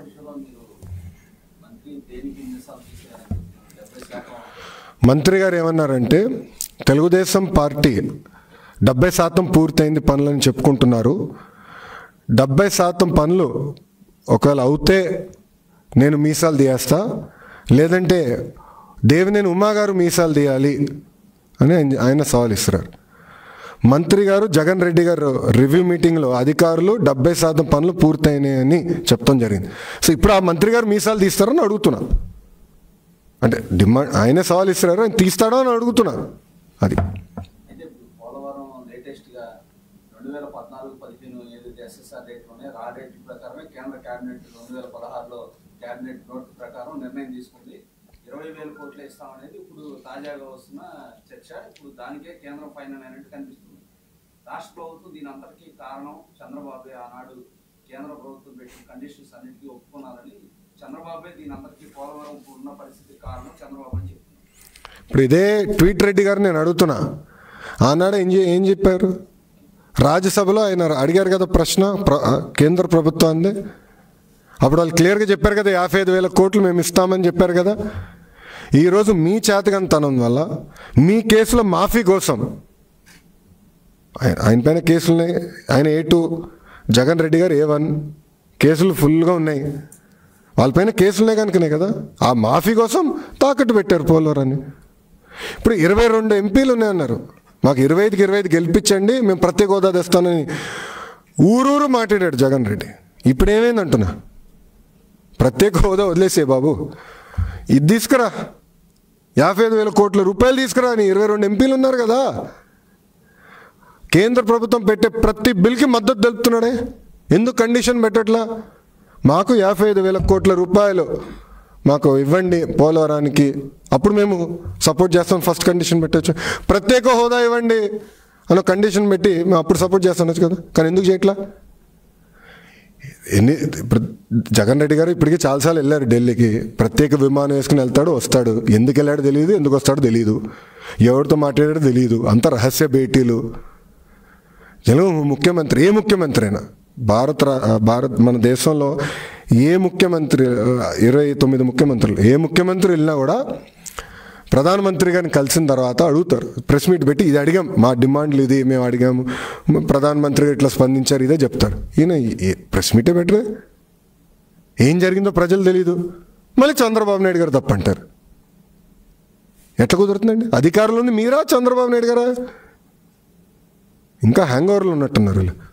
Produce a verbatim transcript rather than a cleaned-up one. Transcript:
మంత్రి గారు ఏమన్నారంటే తెలుగుదేశం పార్టీ డెబ్బై శాతం పూర్తయింది పనులని చెప్పుకుంటున్నారు. డెబ్బై శాతం పనులు ఒకవేళ అవుతే నేను మీసాలు తీయేస్తా, లేదంటే దేవినేని ఉమా గారు మీసాలు తీయాలి అని ఆయన సవాల్ ఇస్తున్నారు. మంత్రి గారు జగన్ రెడ్డి గారు రివ్యూ మీటింగ్లో అధికారులు డెబ్బై శాతం పనులు పూర్తయినాయని చెప్తాం జరిగింది. సో ఇప్పుడు ఆ మంత్రి గారు మీసాలు తీస్తారని అడుగుతున్నా. అంటే డిమాండ్ ఆయనే సవాల్ ఇస్తున్నారు, ఆయన తీస్తాడో అని అడుగుతున్నా. అది పోలవరం లేటెస్ట్గా రెండు వేల పద్నాలుగు పదిహేను ఏదైతే ఎస్ఎస్ఆర్ రేట్లు ఉన్నాయో ఆ రేట్ల ప్రకారమే కేంద్ర కేబినెట్ రెండు వేల పదహారులో కేబినెట్ నోట్ ప్రకారం నిర్ణయం తీసుకుంది. ఇరవై వేల కోట్లు ఇస్తామనేది ఇప్పుడు తాజాగా వస్తున్న చర్చ. ఇప్పుడు దానికే కేంద్రం ఫైనల్ అయినట్టు కనిపిస్తుంది. రాష్ట్ర ప్రభుత్వం దీని అంతటికీ కారణం చంద్రబాబు ఆనాడు కేంద్ర ప్రభుత్వం పెట్టిన కండిషన్స్ అన్నిటికీ ఒప్పుకున్నారని, చంద్రబాబే దీని అందరికీ పోలవరం ఉన్న పరిస్థితి కారణం చంద్రబాబు అని చెప్తున్నారు. ఇప్పుడు ఇదే ట్వీట్ రెడ్డి గారు నేను అడుగుతున్నా, ఆనాడు ఏం ఏం చెప్పారు? రాజ్యసభలో ఆయన అడిగారు కదా ప్రశ్న ప్ర కేంద్ర ప్రభుత్వాన్ని. అప్పుడు వాళ్ళు క్లియర్గా చెప్పారు కదా, యాభై ఐదు వేల కోట్లు మేము ఇస్తామని చెప్పారు కదా. ఈరోజు మీ చేతకంతనం వల్ల మీ కేసులో మాఫీ కోసం ఆయన పైన కేసులున్నాయి. ఆయన ఏ టూ, జగన్ రెడ్డి గారు ఏ వన్, కేసులు ఫుల్గా ఉన్నాయి. వాళ్ళపైన కేసులున్నాయి కనుకనే కదా ఆ మాఫీ కోసం తాకట్టు పెట్టారు పోలవరాన్ని. ఇప్పుడు ఇరవై రెండు ఎంపీలు ఉన్నాయన్నారు, మాకు ఇరవై ఐదుకి ఇరవై ఐదు గెలిపించండి, మేము ప్రత్యేక హోదా తెస్తానని ఊరూరు మాట్లాడాడు జగన్ రెడ్డి. ఇప్పుడు ఏమైంది అంటున్నా, ప్రత్యేక హోదా వదిలేసే బాబు, ఇది తీసుకురా, యాభై ఐదు వేల కోట్ల రూపాయలు తీసుకురా అని ఇరవై రెండు ఎంపీలు ఉన్నారు కదా. కేంద్ర ప్రభుత్వం పెట్టే ప్రతి బిల్కి మద్దతు తెలుపుతున్నాడే, ఎందుకు కండిషన్ పెట్టట్లా? మాకు యాభై ఐదు వేల కోట్ల రూపాయలు మాకు ఇవ్వండి పోలవరానికి, అప్పుడు మేము సపోర్ట్ చేస్తాం. ఫస్ట్ కండిషన్ పెట్టచ్చు, ప్రత్యేక హోదా ఇవ్వండి అన్న కండిషన్ పెట్టి మేము అప్పుడు సపోర్ట్ చేస్తానొచ్చు కదా. కానీ ఎందుకు చేయట్లా? ఎన్ని ఇప్పుడు జగన్ రెడ్డి గారు ఇప్పటికీ చాలాసార్లు వెళ్ళారు ఢిల్లీకి, ప్రత్యేక విమానం వేసుకుని వెళ్తాడు వస్తాడు. ఎందుకు వెళ్ళాడో తెలియదు, ఎందుకు వస్తాడో తెలియదు, ఎవరితో మాట్లాడాడో తెలియదు, అంత రహస్య భేటీలు. జనం ముఖ్యమంత్రి, ఏ ముఖ్యమంత్రి అయినా భారత భారత్ మన దేశంలో ఏ ముఖ్యమంత్రి, ఇరవై తొమ్మిది ముఖ్యమంత్రులు, ఏ ముఖ్యమంత్రి వెళ్ళినా కూడా ప్రధానమంత్రి గారిని కలిసిన తర్వాత అడుగుతారు, ప్రెస్ మీట్ పెట్టి ఇది అడిగాం, మా డిమాండ్లు ఇది మేము అడిగాము, ప్రధానమంత్రి గారు ఇట్లా స్పందించారు, ఇదే చెప్తారు. ఈయన ప్రెస్ మీటే పెట్టరు, ఏం జరిగిందో ప్రజలు తెలీదు. మళ్ళీ చంద్రబాబు నాయుడు గారు తప్పంటారు. ఎట్లా కుదురుతుందండి? అధికారంలో ఉంది మీరా చంద్రబాబు నాయుడు గారా? ఇంకా హ్యాంగ్ ఓవర్లు ఉన్నట్టున్నారు వీళ్ళు.